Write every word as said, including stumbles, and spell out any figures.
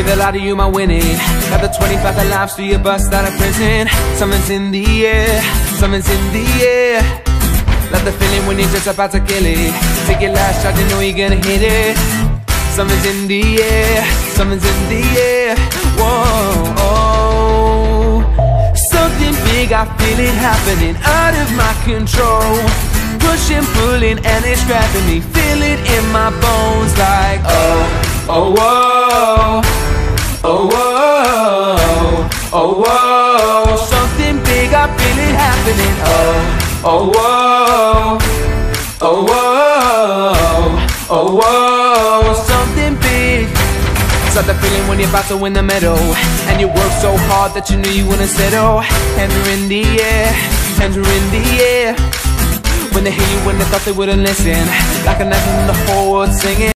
the light of you, my winning. Got the twenty-five that lives till you bust out of prison. Something's in the air, something's in the air. Like the feeling when you're just about to kill it. Take your last shot, you know you're gonna hit it. Something's in the air, something's in the air. Whoa, oh. Something big, I feel it happening, out of my control. Pushing, pulling, and it's grabbing me. Feel it in my bones like oh, oh, whoa. Oh, whoa, oh, whoa. Something big, I feel it happening. Oh, oh, whoa. Oh, whoa, oh, whoa. Something big. It's like the feeling when you're about to win the medal, and you work so hard that you knew you wouldn't settle. Hands are in the air, hands are in the air. When they hear you, when they thought they wouldn't listen, like a knife in the whole world singing.